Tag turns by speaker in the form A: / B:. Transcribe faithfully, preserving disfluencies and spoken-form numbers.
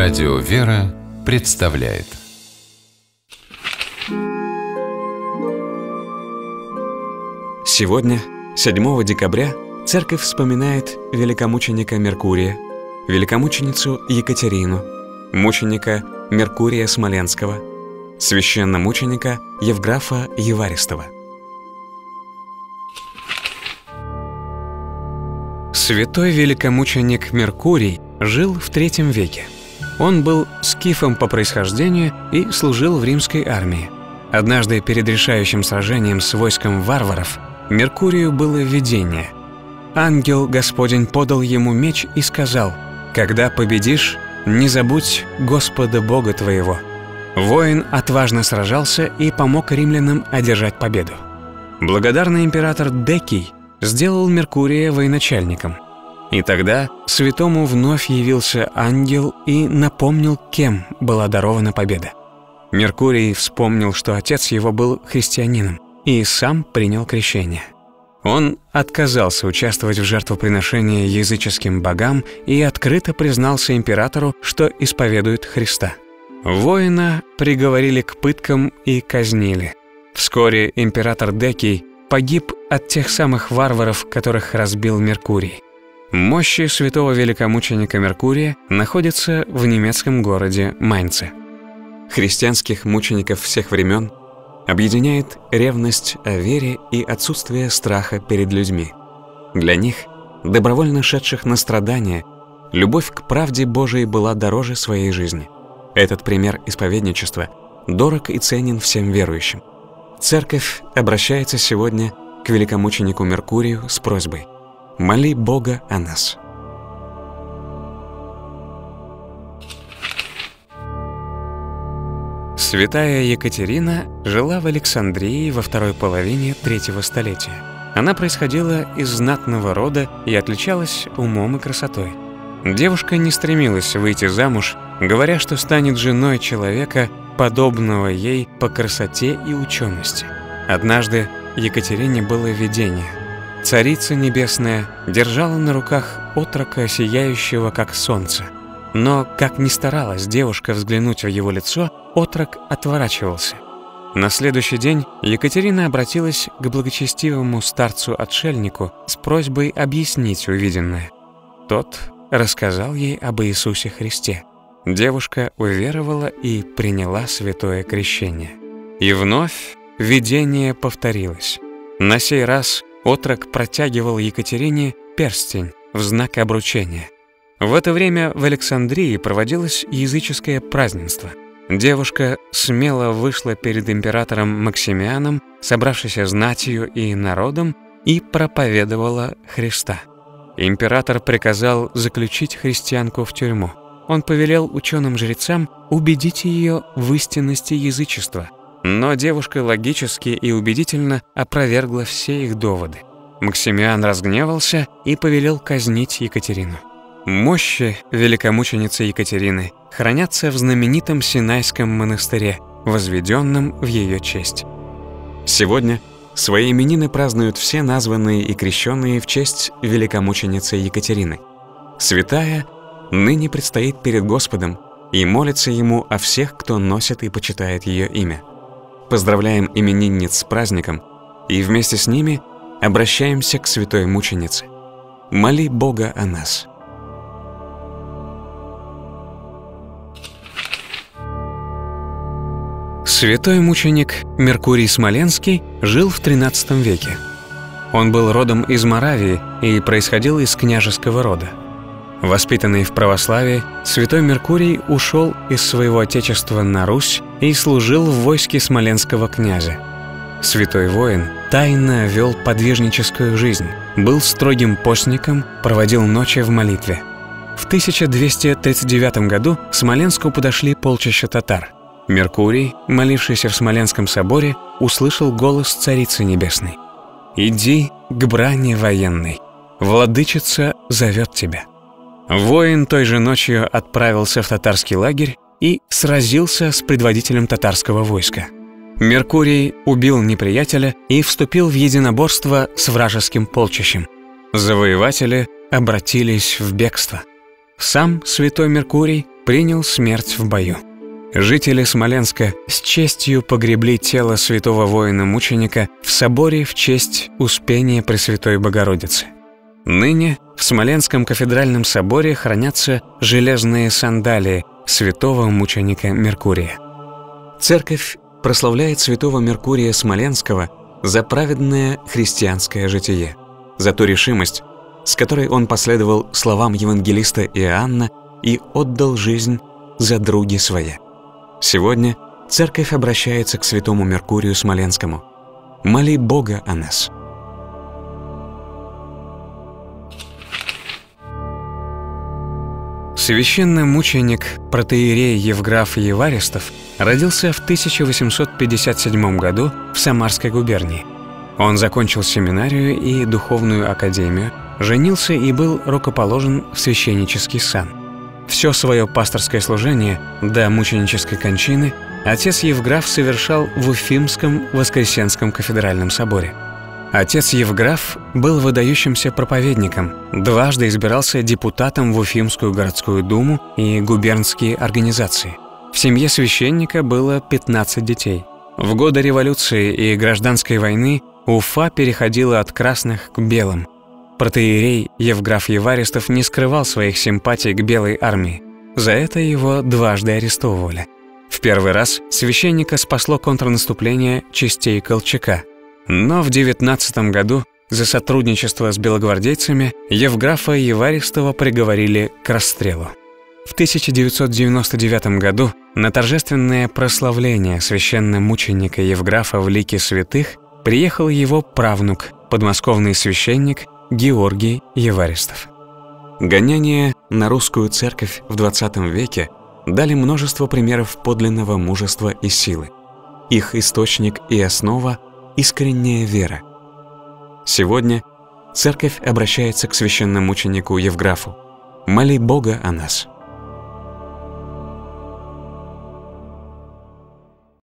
A: Радио «Вера» представляет.
B: Сегодня, седьмого декабря, Церковь вспоминает великомученика Меркурия, великомученицу Екатерину, мученика Меркурия Смоленского, священномученика Евграфа Еваристова. Святой великомученик Меркурий жил в третьем веке. Он был скифом по происхождению и служил в римской армии. Однажды перед решающим сражением с войском варваров Меркурию было видение. Ангел Господень подал ему меч и сказал: «Когда победишь, не забудь Господа Бога твоего». Воин отважно сражался и помог римлянам одержать победу. Благодарный император Декий сделал Меркурия военачальником. И тогда святому вновь явился ангел и напомнил, кем была дарована победа. Меркурий вспомнил, что отец его был христианином, и сам принял крещение. Он отказался участвовать в жертвоприношении языческим богам и открыто признался императору, что исповедует Христа. Воина приговорили к пыткам и казнили. Вскоре император Декий погиб от тех самых варваров, которых разбил Меркурий. Мощи святого великомученика Меркурия находятся в немецком городе Майнце. Христианских мучеников всех времен объединяет ревность о вере и отсутствие страха перед людьми. Для них, добровольно шедших на страдания, любовь к правде Божией была дороже своей жизни. Этот пример исповедничества дорог и ценен всем верующим. Церковь обращается сегодня к великомученику Меркурию с просьбой: «Моли Бога о нас». Святая Екатерина жила в Александрии во второй половине третьего столетия. Она происходила из знатного рода и отличалась умом и красотой. Девушка не стремилась выйти замуж, говоря, что станет женой человека, подобного ей по красоте и учености. Однажды Екатерине было видение. Царица Небесная держала на руках отрока, сияющего как солнце. Но, как ни старалась девушка взглянуть в его лицо, отрок отворачивался. На следующий день Екатерина обратилась к благочестивому старцу-отшельнику с просьбой объяснить увиденное. Тот рассказал ей об Иисусе Христе. Девушка уверовала и приняла святое крещение. И вновь видение повторилось. На сей раз отрок протягивал Екатерине перстень в знак обручения. В это время в Александрии проводилось языческое празднество. Девушка смело вышла перед императором Максимианом, собравшейся знатью и народом, и проповедовала Христа. Император приказал заключить христианку в тюрьму. Он повелел ученым-жрецам убедить ее в истинности язычества. Но девушка логически и убедительно опровергла все их доводы. Максимиан разгневался и повелел казнить Екатерину. Мощи великомученицы Екатерины хранятся в знаменитом Синайском монастыре, возведенном в ее честь. Сегодня свои именины празднуют все названные и крещенные в честь великомученицы Екатерины. Святая ныне предстоит перед Господом и молится Ему о всех, кто носит и почитает ее имя. Поздравляем именинниц с праздником и вместе с ними обращаемся к святой мученице. Моли Бога о нас. Святой мученик Меркурий Смоленский жил в тринадцатом веке. Он был родом из Моравии и происходил из княжеского рода. Воспитанный в православии, святой Меркурий ушел из своего отечества на Русь и служил в войске смоленского князя. Святой воин тайно вел подвижническую жизнь, был строгим постником, проводил ночи в молитве. В тысяча двести тридцать девятом году к Смоленску подошли полчища татар. Меркурий, молившийся в Смоленском соборе, услышал голос Царицы Небесной: «Иди к брани военной, владычица зовет тебя». Воин той же ночью отправился в татарский лагерь и сразился с предводителем татарского войска. Меркурий убил неприятеля и вступил в единоборство с вражеским полчищем. Завоеватели обратились в бегство. Сам святой Меркурий принял смерть в бою. Жители Смоленска с честью погребли тело святого воина-мученика в соборе в честь Успения Пресвятой Богородицы. Ныне в Смоленском кафедральном соборе хранятся железные сандалии святого мученика Меркурия. Церковь прославляет святого Меркурия Смоленского за праведное христианское житие, за ту решимость, с которой он последовал словам евангелиста Иоанна и отдал жизнь за други свои. Сегодня церковь обращается к святому Меркурию Смоленскому: «Моли Бога о нас». Священномученик протоиерей Евграф Еваристов родился в тысяча восемьсот пятьдесят седьмом году в Самарской губернии. Он закончил семинарию и духовную академию, женился и был рукоположен в священнический сан. Все свое пасторское служение до мученической кончины отец Евграф совершал в Уфимском Воскресенском кафедральном соборе. Отец Евграф был выдающимся проповедником, дважды избирался депутатом в Уфимскую городскую думу и губернские организации. В семье священника было пятнадцать детей. В годы революции и гражданской войны Уфа переходила от красных к белым. Протоиерей Евграф Еваристов не скрывал своих симпатий к белой армии. За это его дважды арестовывали. В первый раз священника спасло контрнаступление частей Колчака. Но в девятнадцатом году за сотрудничество с белогвардейцами Евграфа Еваристова приговорили к расстрелу. В тысяча девятьсот девяносто девятом году на торжественное прославление священномученика Евграфа в лике святых приехал его правнук, подмосковный священник Георгий Еваристов. Гонения на русскую церковь в двадцатом веке дали множество примеров подлинного мужества и силы. Их источник и основа – искренняя вера. Сегодня церковь обращается к священномученику Евграфу: «Моли Бога о нас».